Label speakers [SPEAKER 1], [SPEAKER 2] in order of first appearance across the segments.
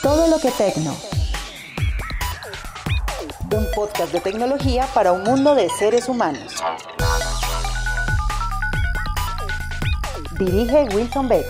[SPEAKER 1] Todo lo que tecno. Un podcast de tecnología para un mundo de seres humanos. Dirige Wilson Vega.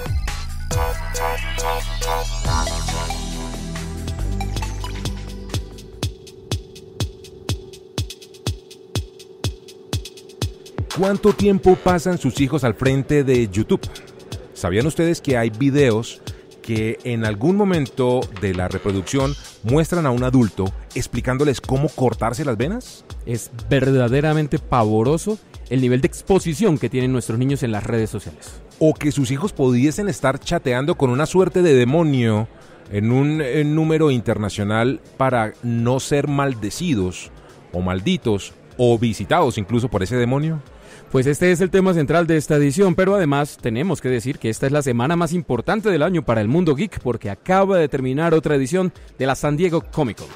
[SPEAKER 2] ¿Cuánto tiempo pasan sus hijos al frente de YouTube? ¿Sabían ustedes que hay videos que en algún momento de la reproducción muestran a un adulto explicándoles cómo cortarse las venas?
[SPEAKER 3] Es verdaderamente pavoroso el nivel de exposición que tienen nuestros niños en las redes sociales.
[SPEAKER 2] O que sus hijos pudiesen estar chateando con una suerte de demonio en un número internacional para no ser maldecidos o malditos o visitados incluso por ese demonio.
[SPEAKER 3] Pues este es el tema central de esta edición, pero además tenemos que decir que esta es la semana más importante del año para el mundo geek, porque acaba de terminar otra edición de la San Diego Comic Con.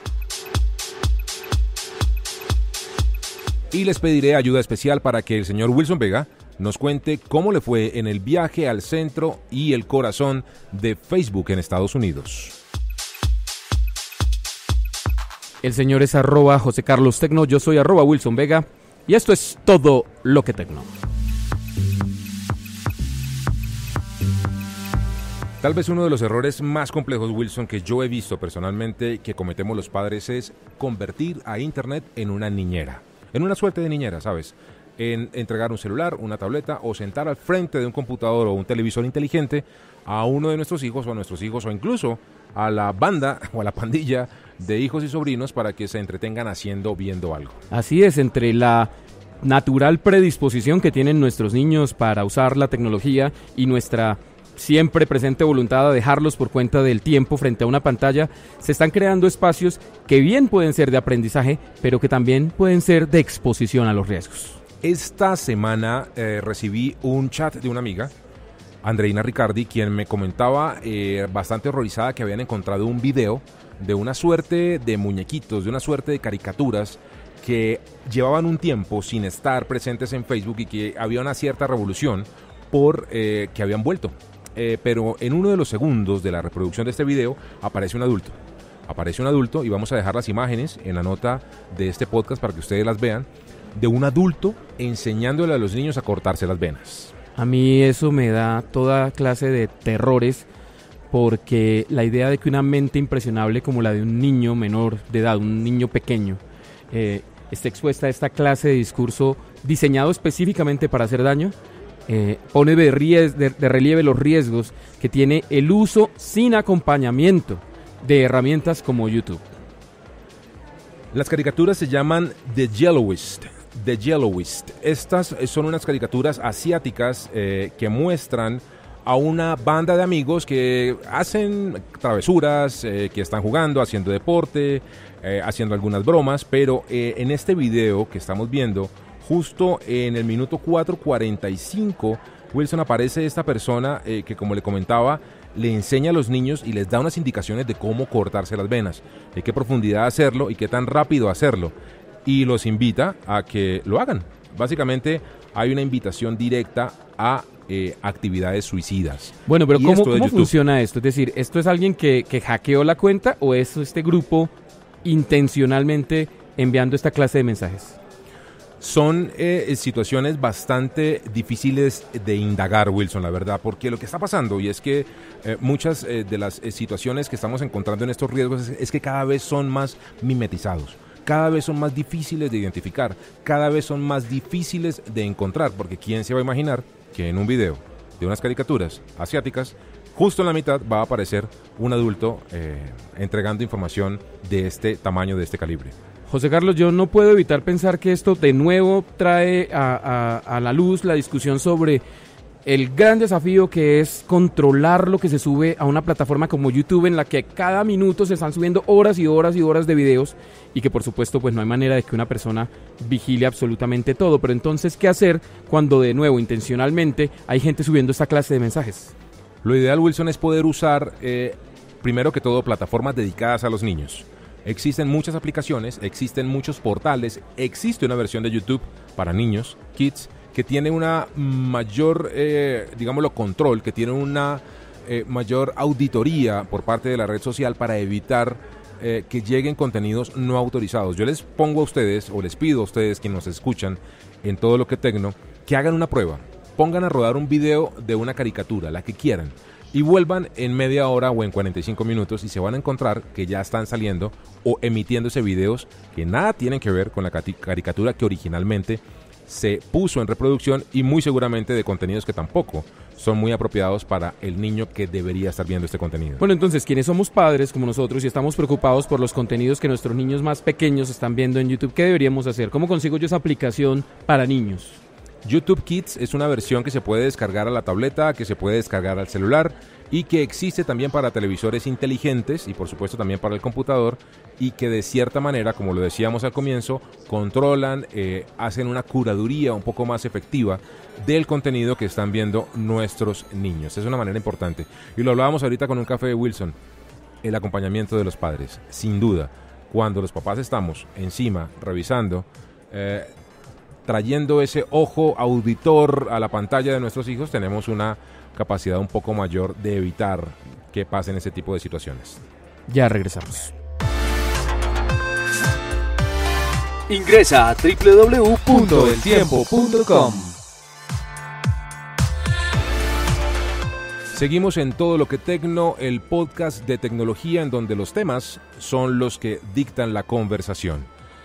[SPEAKER 2] Y les pediré ayuda especial para que el señor Wilson Vega nos cuente cómo le fue en el viaje al centro y el corazón de Facebook en Estados Unidos.
[SPEAKER 3] El señor es @José_Carlos_Tecno, yo soy @Wilson Vega. Y esto es todo lo que tecno.
[SPEAKER 2] Tal vez uno de los errores más complejos, Wilson, que yo he visto personalmente que cometemos los padres es convertir a Internet en una niñera. En una suerte de niñera, ¿sabes? En entregar un celular, una tableta o sentar al frente de un computador o un televisor inteligente a uno de nuestros hijos o a nuestros hijos o incluso a la banda o a la pandilla de hijos y sobrinos para que se entretengan viendo algo.
[SPEAKER 3] Así es, entre la natural predisposición que tienen nuestros niños para usar la tecnología y nuestra siempre presente voluntad de dejarlos por cuenta del tiempo frente a una pantalla, se están creando espacios que bien pueden ser de aprendizaje, pero que también pueden ser de exposición a los riesgos.
[SPEAKER 2] Esta semana recibí un chat de una amiga, Andreina Ricardi, quien me comentaba bastante horrorizada que habían encontrado un video de una suerte de muñequitos, de una suerte de caricaturas que llevaban un tiempo sin estar presentes en Facebook y que había una cierta revolución por que habían vuelto. Pero en uno de los segundos de la reproducción de este video aparece un adulto. Aparece un adulto y vamos a dejar las imágenes en la nota de este podcast para que ustedes las vean, de un adulto enseñándole a los niños a cortarse las venas.
[SPEAKER 3] A mí eso me da toda clase de terrores, porque la idea de que una mente impresionable como la de un niño menor de edad, un niño pequeño, esté expuesta a esta clase de discurso diseñado específicamente para hacer daño, pone de relieve los riesgos que tiene el uso sin acompañamiento de herramientas como YouTube.
[SPEAKER 2] Las caricaturas se llaman The Yellowist. The Yellowist. Estas son unas caricaturas asiáticas que muestran a una banda de amigos que hacen travesuras, que están jugando, haciendo deporte, haciendo algunas bromas, pero en este video que estamos viendo, justo en el minuto 4:45, Wilson, aparece esta persona que, como le comentaba, le enseña a los niños y les da unas indicaciones de cómo cortarse las venas, de qué profundidad hacerlo y qué tan rápido hacerlo, y los invita a que lo hagan. Básicamente hay una invitación directa a actividades suicidas.
[SPEAKER 3] Bueno, pero ¿cómo funciona esto? Es decir, ¿esto es alguien que hackeó la cuenta o es este grupo intencionalmente enviando esta clase de mensajes?
[SPEAKER 2] Son situaciones bastante difíciles de indagar, Wilson, la verdad, porque lo que está pasando, y es que muchas de las situaciones que estamos encontrando en estos riesgos es que cada vez son más mimetizados, cada vez son más difíciles de identificar, cada vez son más difíciles de encontrar, porque ¿quién se va a imaginar que en un video de unas caricaturas asiáticas, justo en la mitad va a aparecer un adulto entregando información de este tamaño, de este calibre?
[SPEAKER 3] José Carlos, yo no puedo evitar pensar que esto de nuevo trae a la luz la discusión sobre el gran desafío que es controlar lo que se sube a una plataforma como YouTube, en la que cada minuto se están subiendo horas y horas y horas de videos, y que por supuesto pues no hay manera de que una persona vigile absolutamente todo. Pero entonces, ¿qué hacer cuando de nuevo intencionalmente hay gente subiendo esta clase de mensajes?
[SPEAKER 2] Lo ideal, Wilson, es poder usar primero que todo plataformas dedicadas a los niños. Existen muchas aplicaciones, existen muchos portales, existe una versión de YouTube para niños, Kids, que tiene una mayor, digámoslo, control, que tiene una mayor auditoría por parte de la red social para evitar que lleguen contenidos no autorizados. Yo les pongo a ustedes, o les pido a ustedes quienes nos escuchan en Todo Lo Que Tecno, que hagan una prueba. Pongan a rodar un video de una caricatura, la que quieran, y vuelvan en media hora o en 45 minutos y se van a encontrar que ya están saliendo o emitiéndose videos que nada tienen que ver con la caricatura que originalmente se puso en reproducción, y muy seguramente de contenidos que tampoco son muy apropiados para el niño que debería estar viendo este contenido.
[SPEAKER 3] Bueno, entonces, quienes somos padres como nosotros y estamos preocupados por los contenidos que nuestros niños más pequeños están viendo en YouTube, ¿qué deberíamos hacer? ¿Cómo consigo yo esa aplicación para niños?
[SPEAKER 2] YouTube Kids es una versión que se puede descargar a la tableta, que se puede descargar al celular y que existe también para televisores inteligentes y por supuesto también para el computador, y que de cierta manera, como lo decíamos al comienzo, controlan, hacen una curaduría un poco más efectiva del contenido que están viendo nuestros niños. Es una manera importante. Y lo hablábamos ahorita con un café de Wilson, el acompañamiento de los padres. Sin duda, cuando los papás estamos encima, revisando, trayendo ese ojo auditor a la pantalla de nuestros hijos, tenemos una capacidad un poco mayor de evitar que pasen ese tipo de situaciones.
[SPEAKER 3] Ya regresamos.
[SPEAKER 4] Ingresa a www.eltiempo.com.
[SPEAKER 2] Seguimos en Todo Lo Que Tecno, el podcast de tecnología en donde los temas son los que dictan la conversación.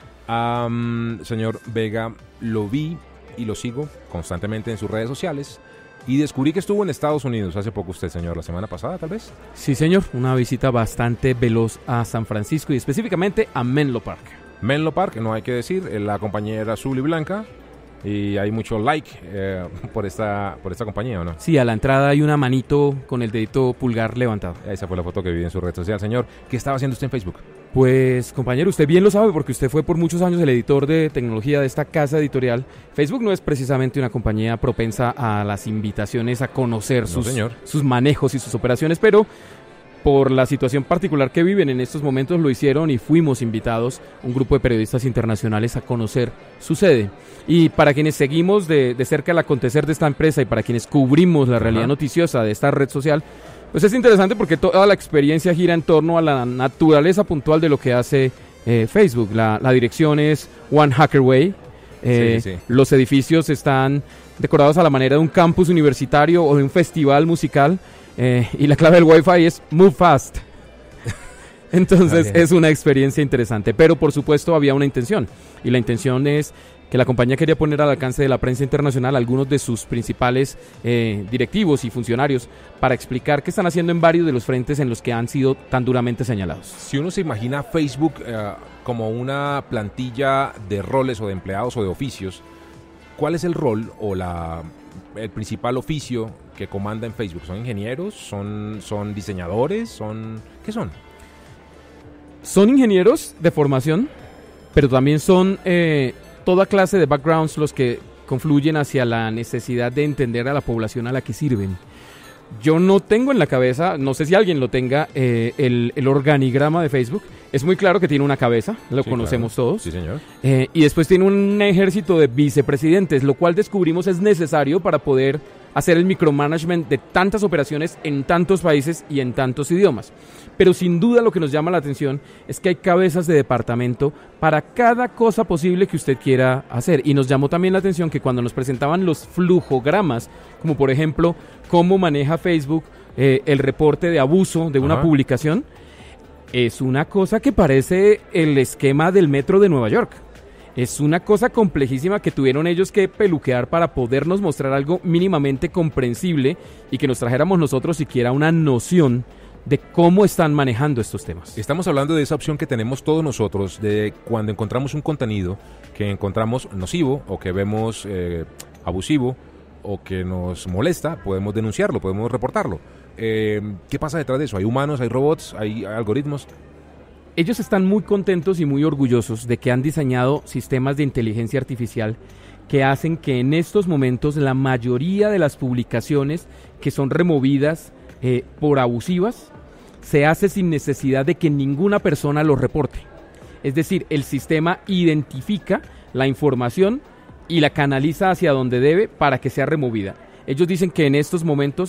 [SPEAKER 2] Señor Vega, lo vi y lo sigo constantemente en sus redes sociales y descubrí que estuvo en Estados Unidos hace poco usted, señor, la semana pasada, tal vez.
[SPEAKER 3] Sí, señor, una visita bastante veloz a San Francisco y específicamente a Menlo Park.
[SPEAKER 2] Menlo Park, no hay que decir, la compañía era azul y blanca y hay mucho like por esta compañía, ¿o no?
[SPEAKER 3] Sí, a la entrada hay una manito con el dedito pulgar levantado.
[SPEAKER 2] Esa fue la foto que vi en su red social, señor. ¿Qué estaba haciendo usted en Facebook?
[SPEAKER 3] Pues, compañero, usted bien lo sabe porque usted fue por muchos años el editor de tecnología de esta casa editorial. Facebook no es precisamente una compañía propensa a las invitaciones a conocer sus manejos y sus operaciones, pero por la situación particular que viven en estos momentos lo hicieron y fuimos invitados, un grupo de periodistas internacionales, a conocer su sede. Y para quienes seguimos de cerca el acontecer de esta empresa y para quienes cubrimos la realidad noticiosa de esta red social, pues es interesante porque toda la experiencia gira en torno a la naturaleza puntual de lo que hace Facebook. La dirección es One Hacker Way. Sí. Los edificios están decorados a la manera de un campus universitario o de un festival musical. Y la clave del Wi-Fi es Move Fast. Entonces es una experiencia interesante. Pero por supuesto había una intención. Y la intención es que la compañía quería poner al alcance de la prensa internacional algunos de sus principales directivos y funcionarios para explicar qué están haciendo en varios de los frentes en los que han sido tan duramente señalados.
[SPEAKER 2] Si uno se imagina Facebook como una plantilla de roles o de empleados o de oficios, ¿cuál es el rol o el principal oficio que comanda en Facebook? ¿Son ingenieros? ¿Son diseñadores? ¿Qué son?
[SPEAKER 3] Son ingenieros de formación, pero también son toda clase de backgrounds los que confluyen hacia la necesidad de entender a la población a la que sirven. Yo no tengo en la cabeza, no sé si alguien lo tenga, el organigrama de Facebook. Es muy claro que tiene una cabeza, lo conocemos todos.
[SPEAKER 2] Sí, señor.
[SPEAKER 3] Y después tiene un ejército de vicepresidentes, lo cual descubrimos es necesario para poder hacer el micromanagement de tantas operaciones en tantos países y en tantos idiomas. Pero sin duda lo que nos llama la atención es que hay cabezas de departamento para cada cosa posible que usted quiera hacer. Y nos llamó también la atención que cuando nos presentaban los flujogramas, como por ejemplo cómo maneja Facebook el reporte de abuso de una publicación, es una cosa que parece el esquema del metro de Nueva York. Es una cosa complejísima que tuvieron ellos que peluquear para podernos mostrar algo mínimamente comprensible y que nos trajéramos nosotros siquiera una noción de cómo están manejando estos temas.
[SPEAKER 2] Estamos hablando de esa opción que tenemos todos nosotros, de cuando encontramos un contenido que encontramos nocivo o que vemos abusivo o que nos molesta, podemos denunciarlo, podemos reportarlo. ¿Qué pasa detrás de eso? ¿Hay humanos, hay robots, hay algoritmos?
[SPEAKER 3] Ellos están muy contentos y muy orgullosos de que han diseñado sistemas de inteligencia artificial que hacen que en estos momentos la mayoría de las publicaciones que son removidas por abusivas se hace sin necesidad de que ninguna persona lo reporte. Es decir, el sistema identifica la información y la canaliza hacia donde debe para que sea removida. Ellos dicen que en estos momentos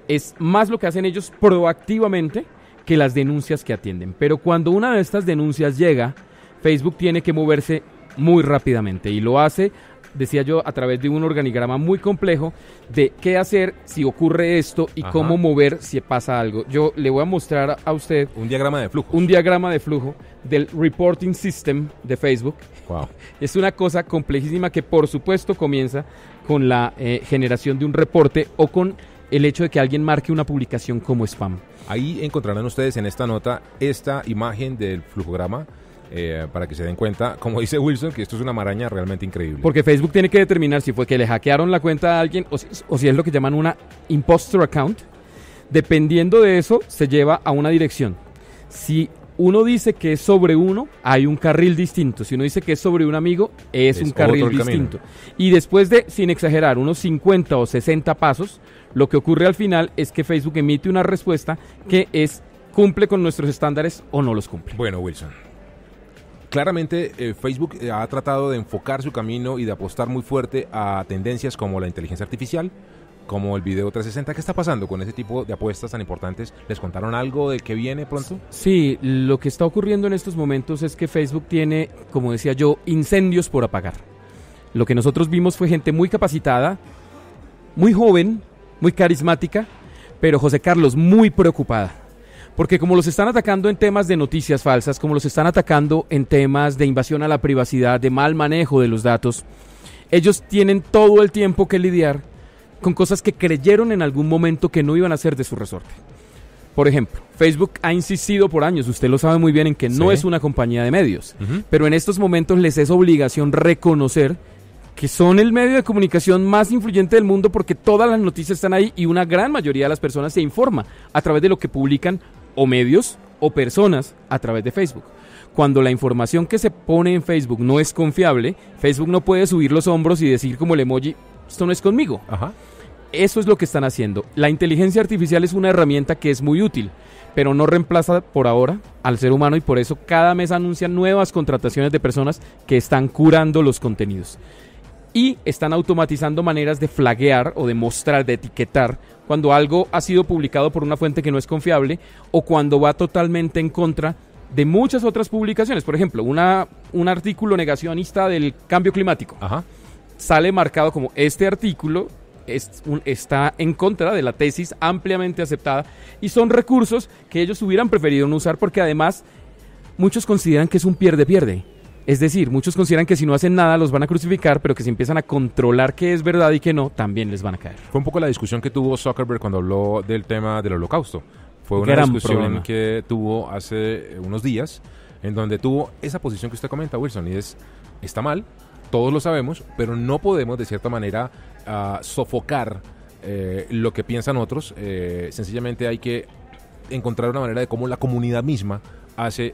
[SPEAKER 3] es más lo que hacen ellos proactivamente que las denuncias que atienden. Pero cuando una de estas denuncias llega, Facebook tiene que moverse muy rápidamente y lo hace, decía yo, a través de un organigrama muy complejo de qué hacer si ocurre esto y cómo mover si pasa algo. Yo le voy a mostrar a usted
[SPEAKER 2] un diagrama de flujo.
[SPEAKER 3] Un diagrama de flujo del reporting system de Facebook.
[SPEAKER 2] Wow.
[SPEAKER 3] Es una cosa complejísima que por supuesto comienza con la generación de un reporte o con el hecho de que alguien marque una publicación como spam.
[SPEAKER 2] Ahí encontrarán ustedes en esta nota esta imagen del flujograma para que se den cuenta, como dice Wilson, que esto es una maraña realmente increíble.
[SPEAKER 3] Porque Facebook tiene que determinar si fue que le hackearon la cuenta a alguien o si es lo que llaman una impostor account. Dependiendo de eso, se lleva a una dirección. Si uno dice que es sobre uno, hay un carril distinto. Si uno dice que es sobre un amigo, es un carril distinto. Y después de, sin exagerar, unos 50 o 60 pasos, lo que ocurre al final es que Facebook emite una respuesta que cumple con nuestros estándares o no los cumple.
[SPEAKER 2] Bueno, Wilson, claramente Facebook ha tratado de enfocar su camino y de apostar muy fuerte a tendencias como la inteligencia artificial, como el video 360. ¿Qué está pasando con ese tipo de apuestas tan importantes? ¿Les contaron algo de qué viene pronto?
[SPEAKER 3] Sí, lo que está ocurriendo en estos momentos es que Facebook tiene, como decía yo, incendios por apagar. Lo que nosotros vimos fue gente muy capacitada, muy joven, muy carismática, pero José Carlos, muy preocupada. Porque como los están atacando en temas de noticias falsas, como los están atacando en temas de invasión a la privacidad, de mal manejo de los datos, ellos tienen todo el tiempo que lidiar con cosas que creyeron en algún momento que no iban a ser de su resorte. Por ejemplo, Facebook ha insistido por años, usted lo sabe muy bien, en que no es una compañía de medios, pero en estos momentos les es obligación reconocer que son el medio de comunicación más influyente del mundo porque todas las noticias están ahí y una gran mayoría de las personas se informa a través de lo que publican o medios o personas a través de Facebook. Cuando la información que se pone en Facebook no es confiable, Facebook no puede subir los hombros y decir como el emoji, esto no es conmigo. Eso es lo que están haciendo. La inteligencia artificial es una herramienta que es muy útil, pero no reemplaza por ahora al ser humano y por eso cada mes anuncian nuevas contrataciones de personas que están curando los contenidos. Y están automatizando maneras de flaguear o de mostrar, de etiquetar cuando algo ha sido publicado por una fuente que no es confiable o cuando va totalmente en contra de muchas otras publicaciones. Por ejemplo, un artículo negacionista del cambio climático. Sale marcado como este artículo está en contra de la tesis ampliamente aceptada y son recursos que ellos hubieran preferido no usar porque además muchos consideran que es un pierde-pierde. Es decir, muchos consideran que si no hacen nada los van a crucificar, pero que si empiezan a controlar qué es verdad y qué no, también les van a caer.
[SPEAKER 2] Fue un poco la discusión que tuvo Zuckerberg cuando habló del tema del Holocausto. Fue una discusión que tuvo hace unos días, en donde tuvo esa posición que usted comenta, Wilson, y está mal, todos lo sabemos, pero no podemos de cierta manera sofocar lo que piensan otros. Sencillamente hay que encontrar una manera de cómo la comunidad misma hace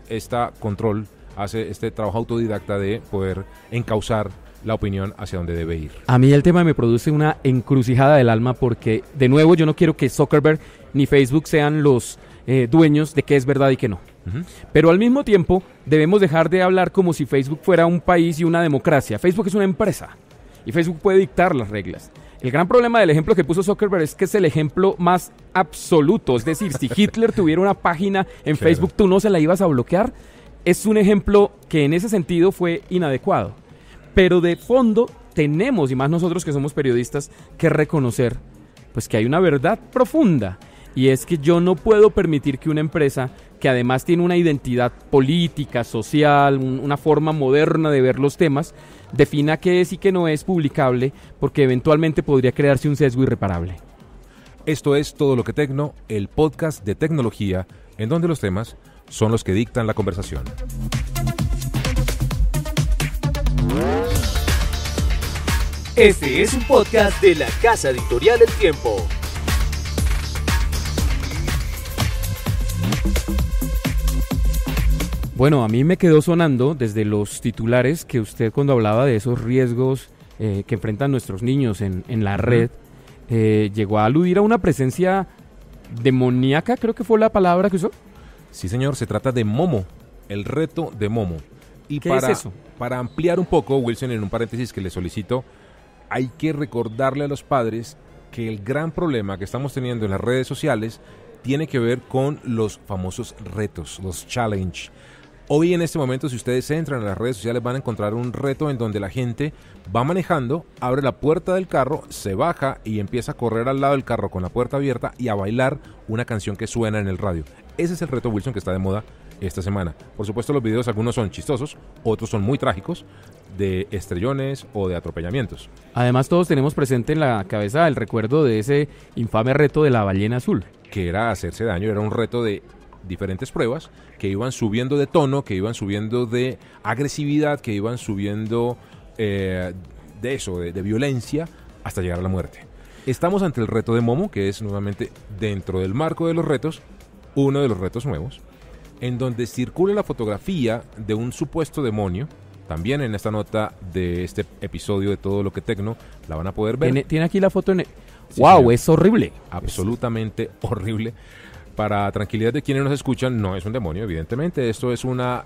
[SPEAKER 2] hace este trabajo autodidacta de poder encauzar la opinión hacia donde debe ir.
[SPEAKER 3] A mí el tema me produce una encrucijada del alma porque, de nuevo, yo no quiero que Zuckerberg ni Facebook sean los dueños de qué es verdad y qué no. Pero al mismo tiempo debemos dejar de hablar como si Facebook fuera un país y una democracia. Facebook es una empresa y Facebook puede dictar las reglas. El gran problema del ejemplo que puso Zuckerberg es que es el ejemplo más absoluto. Es decir, si Hitler tuviera una página en Facebook, ¿tú no se la ibas a bloquear? Es un ejemplo que en ese sentido fue inadecuado. Pero de fondo tenemos, y más nosotros que somos periodistas, que reconocer pues que hay una verdad profunda. Y es que yo no puedo permitir que una empresa que además tiene una identidad política, social, una forma moderna de ver los temas, defina qué es y qué no es publicable, porque eventualmente podría crearse un sesgo irreparable.
[SPEAKER 2] Esto es Todo lo que Tecno, el podcast de tecnología, en donde los temas son los que dictan la conversación.
[SPEAKER 4] Este es un podcast de la Casa Editorial El Tiempo.
[SPEAKER 3] Bueno, a mí me quedó sonando desde los titulares que usted cuando hablaba de esos riesgos que enfrentan nuestros niños en la red, llegó a aludir a una presencia demoníaca, creo que fue la palabra que usó.
[SPEAKER 2] Sí, señor, se trata de Momo, el reto de Momo. Y
[SPEAKER 3] ¿Qué es eso?
[SPEAKER 2] Para ampliar un poco, Wilson, en un paréntesis que le solicito, hay que recordarle a los padres que el gran problema que estamos teniendo en las redes sociales tiene que ver con los famosos retos, los challenge. Hoy en este momento, si ustedes entran a las redes sociales, van a encontrar un reto en donde la gente va manejando, abre la puerta del carro, se baja y empieza a correr al lado del carro con la puerta abierta y a bailar una canción que suena en el radio. Ese es el reto, Wilson, que está de moda esta semana. Por supuesto, los videos, algunos son chistosos, otros son muy trágicos, de estrellones o de atropellamientos.
[SPEAKER 3] Además, todos tenemos presente en la cabeza el recuerdo de ese infame reto de la ballena azul.
[SPEAKER 2] Que era hacerse daño, era un reto de diferentes pruebas que iban subiendo de tono, que iban subiendo de agresividad, que iban subiendo de violencia hasta llegar a la muerte. Estamos ante el reto de Momo, que es nuevamente dentro del marco de los retos, uno de los retos nuevos, en donde circula la fotografía de un supuesto demonio. También en esta nota de este episodio de Todo lo que Tecno la van a poder ver.
[SPEAKER 3] Tiene aquí la foto en...
[SPEAKER 2] Sí,
[SPEAKER 3] ¡Wow!
[SPEAKER 2] señor.
[SPEAKER 3] Es horrible.
[SPEAKER 2] Absolutamente horrible. Para tranquilidad de quienes nos escuchan, no es un demonio, evidentemente. Esto es una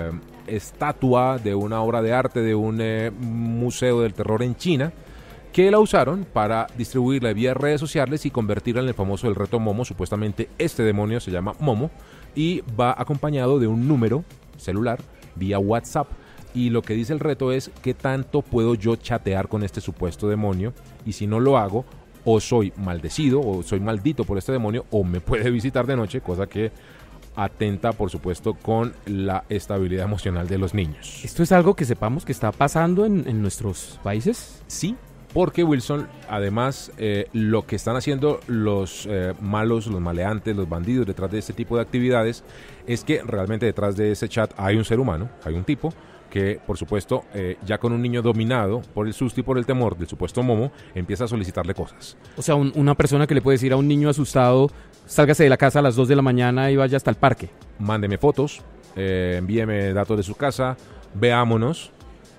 [SPEAKER 2] estatua de una obra de arte de un museo del terror en China, que la usaron para distribuirla vía redes sociales y convertirla en el famoso El Reto Momo. Supuestamente este demonio se llama Momo y va acompañado de un número celular vía WhatsApp. Y lo que dice el reto es qué tanto puedo yo chatear con este supuesto demonio, y si no lo hago, o soy maldecido o soy maldito por este demonio, o me puede visitar de noche, cosa que atenta, por supuesto, con la estabilidad emocional de los niños.
[SPEAKER 3] ¿Esto es algo que sepamos que está pasando en nuestros países?
[SPEAKER 2] Sí, porque Wilson, además, lo que están haciendo los malos, los maleantes, los bandidos detrás de este tipo de actividades, es que realmente detrás de ese chat hay un ser humano, hay un tipo que, por supuesto, ya con un niño dominado por el susto y por el temor del supuesto Momo, empieza a solicitarle cosas.
[SPEAKER 3] O sea, una persona que le puede decir a un niño asustado, sálgase de la casa a las 2 de la mañana y vaya hasta el parque.
[SPEAKER 2] Mándeme fotos, envíeme datos de su casa, veámonos,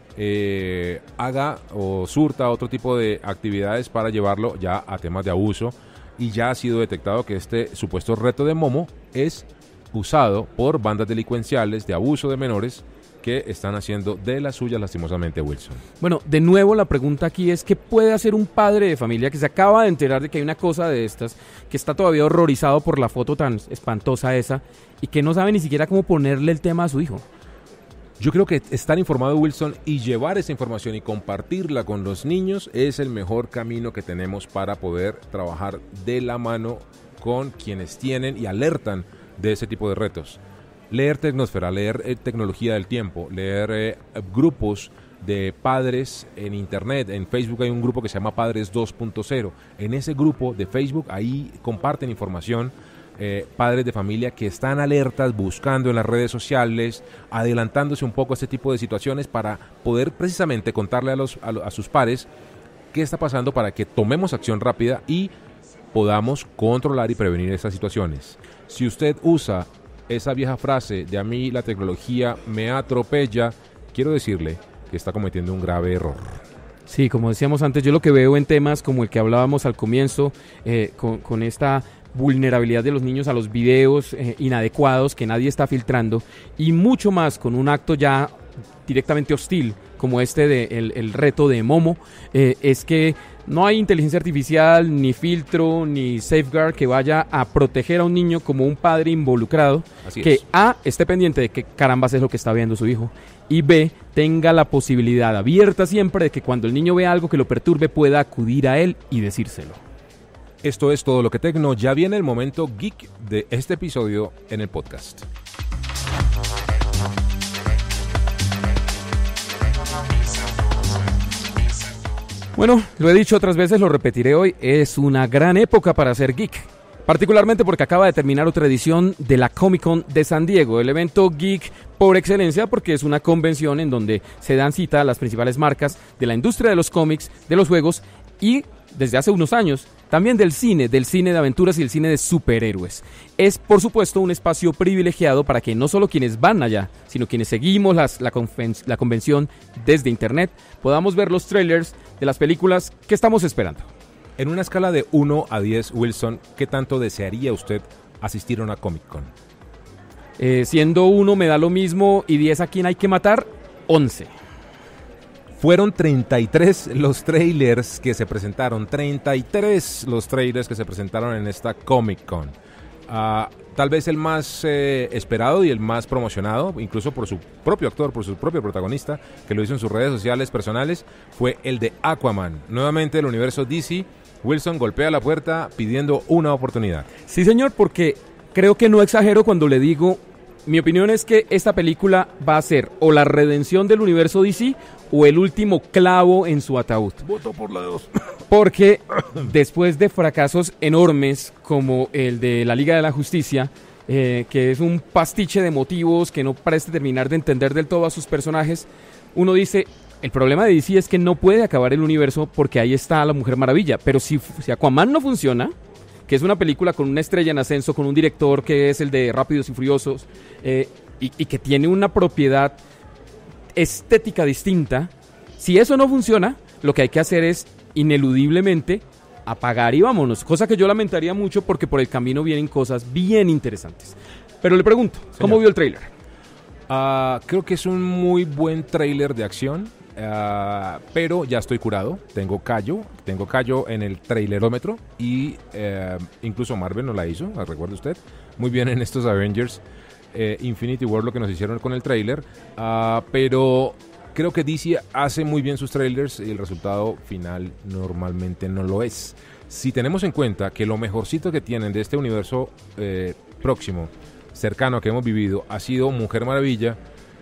[SPEAKER 2] haga o surta otro tipo de actividades para llevarlo ya a temas de abuso. Y ya ha sido detectado que este supuesto reto de Momo es usado por bandas delincuenciales de abuso de menores que están haciendo de las suyas, lastimosamente, Wilson.
[SPEAKER 3] Bueno, de nuevo la pregunta aquí es ¿qué puede hacer un padre de familia que se acaba de enterar de que hay una cosa de estas, que está todavía horrorizado por la foto tan espantosa esa y que no sabe ni siquiera cómo ponerle el tema a su hijo?
[SPEAKER 2] Yo creo que estar informado, Wilson, y llevar esa información y compartirla con los niños es el mejor camino que tenemos para poder trabajar de la mano con quienes tienen y alertan de ese tipo de retos. Leer Tecnosfera, leer Tecnología del Tiempo, leer grupos de padres en internet. En Facebook hay un grupo que se llama Padres 2.0. En ese grupo de Facebook, ahí comparten información padres de familia que están alertas, buscando en las redes sociales, adelantándose un poco a este tipo de situaciones para poder precisamente contarle a sus pares qué está pasando para que tomemos acción rápida y podamos controlar y prevenir estas situaciones. Si usted usa esa vieja frase de a mí la tecnología me atropella, quiero decirle que está cometiendo un grave error.
[SPEAKER 3] Sí, como decíamos antes, yo lo que veo en temas como el que hablábamos al comienzo, con esta vulnerabilidad de los niños a los videos inadecuados que nadie está filtrando, y mucho más con un acto ya directamente hostil como este de el reto de Momo, es que no hay inteligencia artificial, ni filtro, ni safeguard que vaya a proteger a un niño como un padre involucrado. Así que es. A, esté pendiente de qué carambas es lo que está viendo su hijo, y B, tenga la posibilidad abierta siempre de que cuando el niño vea algo que lo perturbe pueda acudir a él y decírselo.
[SPEAKER 2] Esto es Todo lo que Tecno. Ya viene el momento geek de este episodio en el podcast.
[SPEAKER 3] Bueno, lo he dicho otras veces, lo repetiré hoy, es una gran época para ser geek. Particularmente porque acaba de terminar otra edición de la Comic Con de San Diego, el evento geek por excelencia, porque es una convención en donde se dan cita a las principales marcas de la industria de los cómics, de los juegos y, desde hace unos años, también del cine de aventuras y el cine de superhéroes. Es, por supuesto, un espacio privilegiado para que no solo quienes van allá, sino quienes seguimos la convención desde internet, podamos ver los trailers de las películas que estamos esperando.
[SPEAKER 2] En una escala de 1 a 10, Wilson, ¿qué tanto desearía usted asistir a una Comic Con?
[SPEAKER 3] Siendo 1 me da lo mismo y 10 a quien hay que matar, 11.
[SPEAKER 2] Fueron 33 los trailers que se presentaron, 33 los trailers que se presentaron en esta Comic Con. Tal vez el más esperado y el más promocionado, incluso por su propio actor, por su propio protagonista, que lo hizo en sus redes sociales personales, fue el de Aquaman. Nuevamente el universo DC, Wilson golpea la puerta pidiendo una oportunidad.
[SPEAKER 3] Sí, señor, porque creo que no exagero cuando le digo, mi opinión es que esta película va a ser o la redención del universo DC o el último clavo en su ataúd.
[SPEAKER 2] Voto por la 2.
[SPEAKER 3] Porque después de fracasos enormes como el de la Liga de la Justicia, que es un pastiche de motivos que no parece terminar de entender del todo a sus personajes, uno dice, el problema de DC es que no puede acabar el universo porque ahí está la Mujer Maravilla. Pero si Aquaman no funciona, que es una película con una estrella en ascenso, con un director que es el de Rápidos y Furiosos, y que tiene una propiedad estética distinta, si eso no funciona, lo que hay que hacer es ineludiblemente apagar y vámonos, cosa que yo lamentaría mucho porque por el camino vienen cosas bien interesantes. Pero le pregunto, ¿cómo vio el tráiler?
[SPEAKER 2] Creo que es un muy buen tráiler de acción, pero ya estoy curado, tengo callo en el trailerómetro y incluso Marvel nos la hizo, recuerde usted, muy bien en estos Avengers Infinity War lo que nos hicieron con el tráiler, pero creo que DC hace muy bien sus trailers y el resultado final normalmente no lo es. Si tenemos en cuenta que lo mejorcito que tienen de este universo próximo, cercano que hemos vivido, ha sido Mujer Maravilla,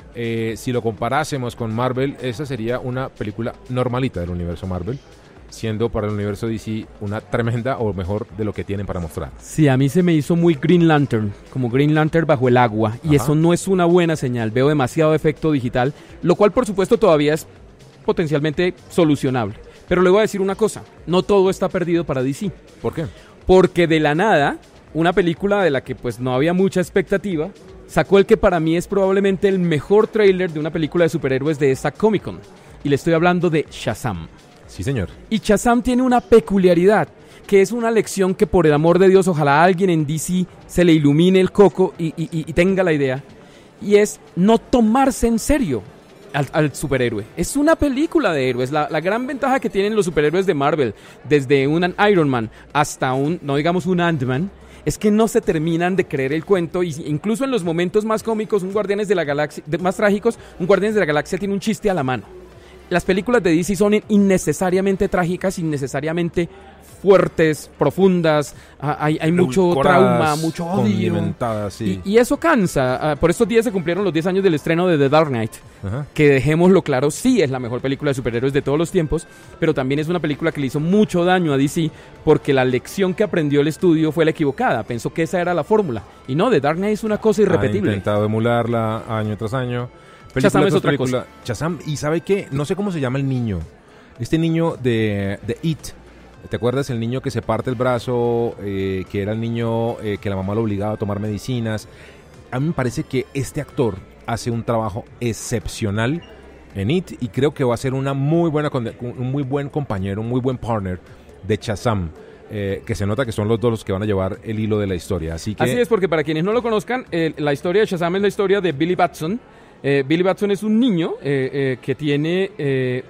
[SPEAKER 2] si lo comparásemos con Marvel, esa sería una película normalita del universo Marvel, siendo para el universo DC una tremenda o mejor de lo que tienen para mostrar.
[SPEAKER 3] Sí, a mí se me hizo muy Green Lantern, como Green Lantern bajo el agua, y eso no es una buena señal. Veo demasiado efecto digital, lo cual por supuesto todavía es potencialmente solucionable. Pero le voy a decir una cosa, no todo está perdido para DC.
[SPEAKER 2] ¿Por qué?
[SPEAKER 3] Porque de la nada, una película de la que pues no había mucha expectativa, sacó el que para mí es probablemente el mejor tráiler de una película de superhéroes de esta Comic Con. Y le estoy hablando de Shazam.
[SPEAKER 2] Sí, señor.
[SPEAKER 3] Y Shazam tiene una peculiaridad, que es una lección que por el amor de Dios, ojalá a alguien en DC se le ilumine el coco y tenga la idea, y es no tomarse en serio al superhéroe. Es una película de héroes. La gran ventaja que tienen los superhéroes de Marvel, desde un Iron Man hasta no digamos un Ant-Man, es que no se terminan de creer el cuento, y incluso en los momentos más cómicos, un Guardianes de la Galaxia, más trágicos, un Guardianes de la Galaxia tiene un chiste a la mano. Las películas de DC son innecesariamente trágicas, innecesariamente fuertes, profundas, hay mucho trauma, mucho odio.
[SPEAKER 2] Sí.
[SPEAKER 3] Y eso cansa. Por estos días se cumplieron los 10 años del estreno de The Dark Knight, que dejémoslo claro, sí es la mejor película de superhéroes de todos los tiempos, pero también es una película que le hizo mucho daño a DC porque la lección que aprendió el estudio fue la equivocada. Pensó que esa era la fórmula. Y no, The Dark Knight es una cosa irrepetible.
[SPEAKER 2] Ha intentado emularla año tras año.
[SPEAKER 3] Shazam es otra cosa.
[SPEAKER 2] Shazam, y ¿sabe qué? No sé cómo se llama el niño. Este niño de It. ¿Te acuerdas? El niño que se parte el brazo, que era el niño que la mamá lo obligaba a tomar medicinas. A mí me parece que este actor hace un trabajo excepcional en It y creo que va a ser un muy buen compañero, un muy buen partner de Shazam. Que se nota que son los dos los que van a llevar el hilo de la historia. Así
[SPEAKER 3] es, porque para quienes no lo conozcan, la historia de Shazam es la historia de Billy Batson. Billy Batson es un niño que tiene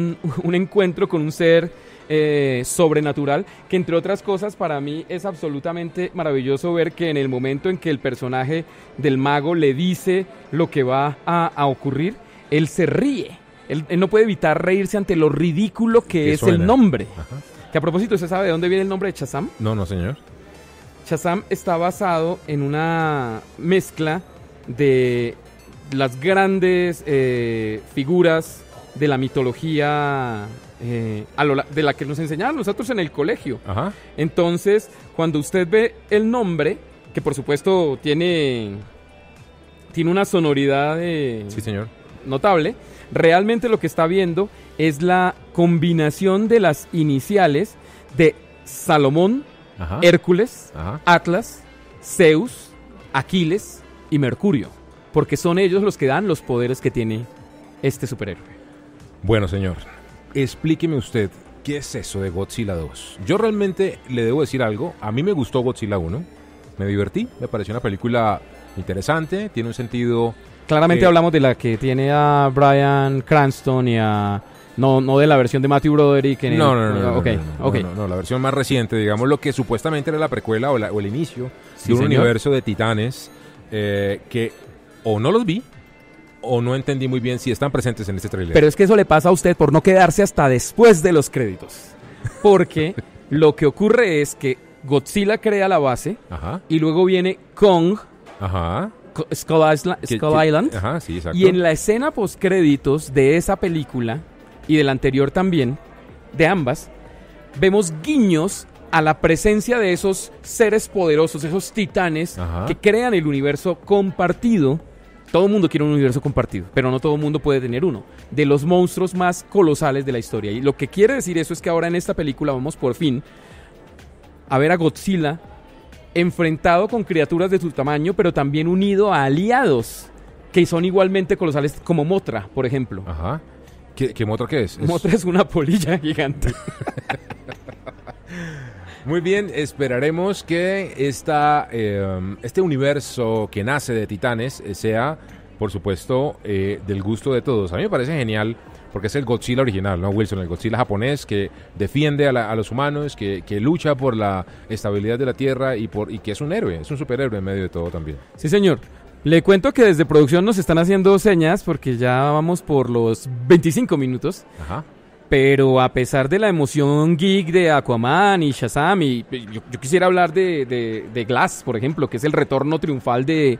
[SPEAKER 3] un encuentro con un ser sobrenatural, que entre otras cosas para mí es absolutamente maravilloso ver que en el momento en que el personaje del mago le dice lo que va a ocurrir, él se ríe. Él no puede evitar reírse ante lo ridículo que es el nombre. Ajá. Que a propósito, ¿usted sabe de dónde viene el nombre de Shazam?
[SPEAKER 2] No, señor.
[SPEAKER 3] Shazam está basado en una mezcla de las grandes figuras de la mitología de la que nos enseñaban nosotros en el colegio.
[SPEAKER 2] Ajá.
[SPEAKER 3] Entonces, cuando usted ve el nombre, que por supuesto tiene una sonoridad
[SPEAKER 2] sí, señor,
[SPEAKER 3] notable, realmente lo que está viendo es la combinación de las iniciales de Salomón,
[SPEAKER 2] ajá,
[SPEAKER 3] Hércules,
[SPEAKER 2] ajá,
[SPEAKER 3] Atlas, Zeus, Aquiles y Mercurio, porque son ellos los que dan los poderes que tiene este superhéroe.
[SPEAKER 2] Bueno, señor, explíqueme usted, ¿qué es eso de Godzilla 2? Yo realmente le debo decir algo, a mí me gustó Godzilla 1, me divertí, me pareció una película interesante, tiene un sentido...
[SPEAKER 3] Claramente hablamos de la que tiene a Bryan Cranston y a No de la versión de Matthew Broderick.
[SPEAKER 2] No, la versión más reciente, digamos, lo que supuestamente era la precuela o el inicio de un universo de titanes que o no los vi o no entendí muy bien si están presentes en este tráiler.
[SPEAKER 3] Pero es que eso le pasa a usted por no quedarse hasta después de los créditos. Porque lo que ocurre es que Godzilla crea la base.
[SPEAKER 2] Ajá.
[SPEAKER 3] Y luego viene Kong.
[SPEAKER 2] Ajá.
[SPEAKER 3] Skull Island.
[SPEAKER 2] Ajá, sí, exacto.
[SPEAKER 3] Y en la escena postcréditos de esa película y de la anterior también, de ambas, vemos guiños a la presencia de esos seres poderosos, esos titanes. Ajá. Que crean el universo compartido. Todo el mundo quiere un universo compartido, pero no todo el mundo puede tener uno. De los monstruos más colosales de la historia. Y lo que quiere decir eso es que ahora en esta película vamos por fin a ver a Godzilla enfrentado con criaturas de su tamaño, pero también unido a aliados que son igualmente colosales, como Mothra, por ejemplo.
[SPEAKER 2] Ajá. ¿Qué Mothra qué es?
[SPEAKER 3] Mothra es una polilla gigante.
[SPEAKER 2] Muy bien, esperaremos que este universo que nace de titanes sea, por supuesto, del gusto de todos. A mí me parece genial porque es el Godzilla original, ¿no, Wilson? El Godzilla japonés que defiende a los humanos, que lucha por la estabilidad de la Tierra y que es un héroe, es un superhéroe en medio de todo también.
[SPEAKER 3] Sí, señor. Le cuento que desde producción nos están haciendo señas porque ya vamos por los 25 minutos.
[SPEAKER 2] Ajá.
[SPEAKER 3] Pero a pesar de la emoción geek de Aquaman y Shazam, y yo quisiera hablar de Glass, por ejemplo, que es el retorno triunfal de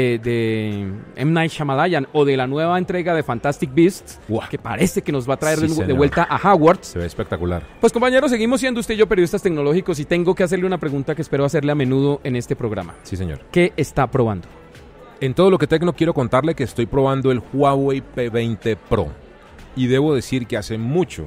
[SPEAKER 3] M. Night Shyamalan, o de la nueva entrega de Fantastic Beasts, que parece que nos va a traer de vuelta a Hogwarts.
[SPEAKER 2] Se ve espectacular.
[SPEAKER 3] Pues compañeros, seguimos siendo usted y yo periodistas tecnológicos y tengo que hacerle una pregunta que espero hacerle a menudo en este programa.
[SPEAKER 2] Sí, señor.
[SPEAKER 3] ¿Qué está probando?
[SPEAKER 2] En todo lo que tecno quiero contarle que estoy probando el Huawei P20 Pro. Y debo decir que hace mucho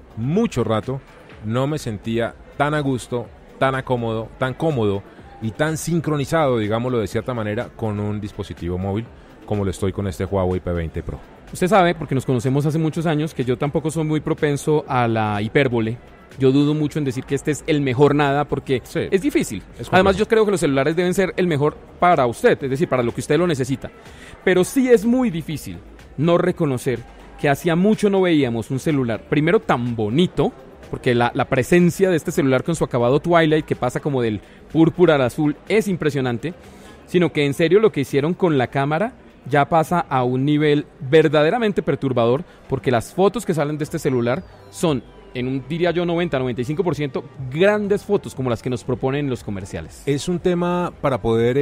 [SPEAKER 2] rato no me sentía tan a gusto, tan cómodo y tan sincronizado, digámoslo de cierta manera, con un dispositivo móvil como lo estoy con este Huawei P20 Pro.
[SPEAKER 3] Usted sabe, porque nos conocemos hace muchos años, que yo tampoco soy muy propenso a la hipérbole. Yo dudo mucho en decir que este es el mejor nada porque sí, es difícil. Además, yo creo que los celulares deben ser el mejor para usted, es decir, para lo que usted lo necesita. Pero sí es muy difícil no reconocer que hacía mucho no veíamos un celular, primero tan bonito, porque la presencia de este celular con su acabado Twilight, que pasa como del púrpura al azul, es impresionante, sino que en serio lo que hicieron con la cámara ya pasa a un nivel verdaderamente perturbador, porque las fotos que salen de este celular son, diría yo, 90-95% grandes fotos como las que nos proponen los comerciales.
[SPEAKER 2] Es un tema para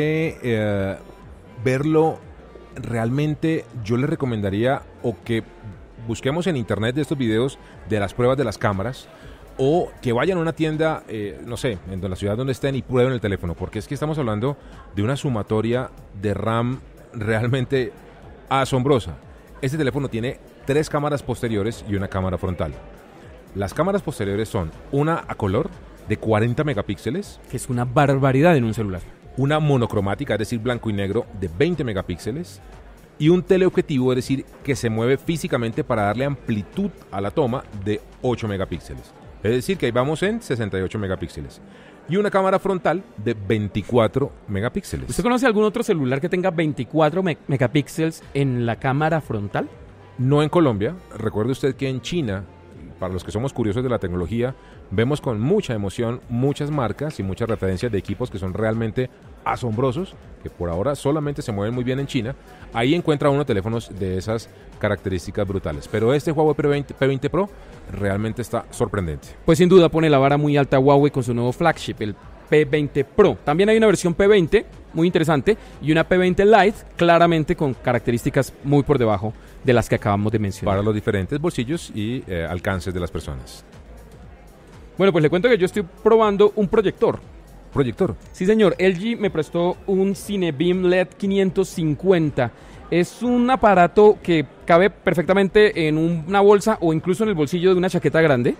[SPEAKER 2] poder verlo. Realmente yo le recomendaría o que busquemos en internet de estos videos de las pruebas de las cámaras o que vayan a una tienda, no sé, en la ciudad donde estén y prueben el teléfono, porque es que estamos hablando de una sumatoria de RAM realmente asombrosa. Este teléfono tiene 3 cámaras posteriores y una cámara frontal. Las cámaras posteriores son una a color de 40 megapíxeles.
[SPEAKER 3] Que es una barbaridad en un celular.
[SPEAKER 2] Una monocromática, es decir, blanco y negro, de 20 megapíxeles, y un teleobjetivo, es decir, que se mueve físicamente para darle amplitud a la toma de 8 megapíxeles. Es decir, que ahí vamos en 68 megapíxeles. Y una cámara frontal de 24 megapíxeles.
[SPEAKER 3] ¿Usted conoce algún otro celular que tenga 24 megapíxeles en la cámara frontal?
[SPEAKER 2] No en Colombia. Recuerde usted que en China, para los que somos curiosos de la tecnología, vemos con mucha emoción muchas marcas y muchas referencias de equipos que son realmente asombrosos, que por ahora solamente se mueven muy bien en China. Ahí encuentra uno teléfonos de esas características brutales. Pero este Huawei P20 Pro realmente está sorprendente.
[SPEAKER 3] Pues sin duda pone la vara muy alta Huawei con su nuevo flagship, el P20 Pro. También hay una versión P20 muy interesante y una P20 Lite claramente con características muy por debajo de las que acabamos de mencionar.
[SPEAKER 2] Para los diferentes bolsillos y alcances de las personas.
[SPEAKER 3] Bueno, pues le cuento que yo estoy probando un proyector.
[SPEAKER 2] ¿Proyector?
[SPEAKER 3] Sí, señor. LG me prestó un Cinebeam LED 550. Es un aparato que cabe perfectamente en una bolsa o incluso en el bolsillo de una chaqueta grande.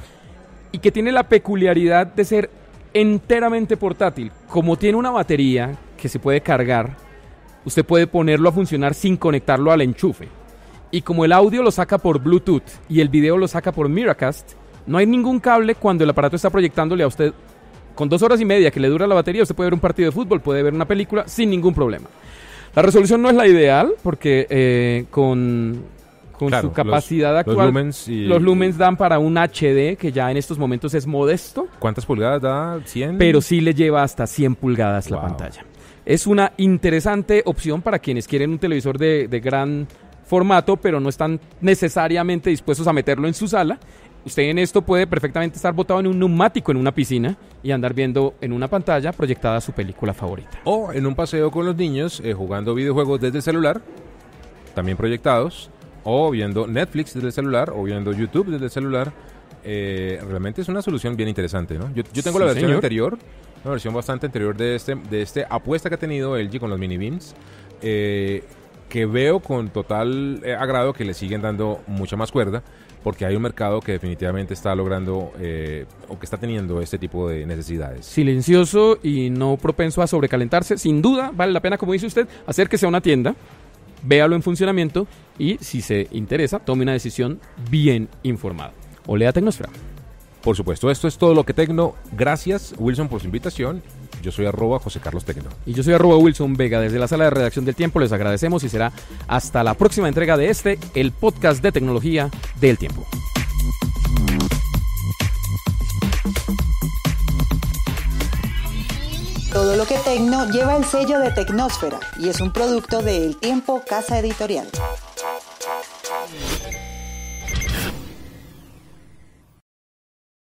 [SPEAKER 3] Y que tiene la peculiaridad de ser enteramente portátil. Como tiene una batería que se puede cargar, usted puede ponerlo a funcionar sin conectarlo al enchufe. Y como el audio lo saca por Bluetooth y el video lo saca por Miracast, no hay ningún cable cuando el aparato está proyectándole a usted. Con 2 horas y media que le dura la batería, usted puede ver un partido de fútbol, puede ver una película sin ningún problema. La resolución no es la ideal porque con con
[SPEAKER 2] Claro,
[SPEAKER 3] su capacidad
[SPEAKER 2] los
[SPEAKER 3] actual.
[SPEAKER 2] lumens y-
[SPEAKER 3] Los lumens dan para un HD, que ya en estos momentos es modesto,
[SPEAKER 2] ¿Cuántas pulgadas da? ¿100?
[SPEAKER 3] pero sí le lleva hasta 100 pulgadas la
[SPEAKER 2] Wow.
[SPEAKER 3] pantalla. Es una interesante opción para quienes quieren un televisor de gran formato, pero no están necesariamente dispuestos a meterlo en su sala. Usted en esto puede perfectamente estar botado en un neumático en una piscina y andar viendo en una pantalla proyectada su película favorita.
[SPEAKER 2] O en un paseo con los niños jugando videojuegos desde el celular, también proyectados, o viendo Netflix desde el celular, o viendo YouTube desde el celular. Realmente es una solución bien interesante, ¿no? Yo tengo la
[SPEAKER 3] Sí,
[SPEAKER 2] versión
[SPEAKER 3] señor.
[SPEAKER 2] anterior, una versión bastante anterior de este apuesta que ha tenido LG con los mini beams, que veo con total agrado que le siguen dando mucha más cuerda, porque hay un mercado que definitivamente está logrando o que está teniendo este tipo de necesidades.
[SPEAKER 3] Silencioso y no propenso a sobrecalentarse. Sin duda, vale la pena, como dice usted, acérquese a una tienda, véalo en funcionamiento y, si se interesa, tome una decisión bien informada. O lea Tecnosfera.
[SPEAKER 2] Por supuesto, esto es todo lo que Tecno. Gracias, Wilson, por su invitación. Yo soy @José_Carlos_Tecno.
[SPEAKER 3] Y yo soy @Wilson Vega. Desde la sala de redacción del Tiempo les agradecemos y será hasta la próxima entrega de el podcast de tecnología del Tiempo.
[SPEAKER 1] Todo lo que Tecno lleva el sello de Tecnósfera y es un producto de El Tiempo Casa Editorial.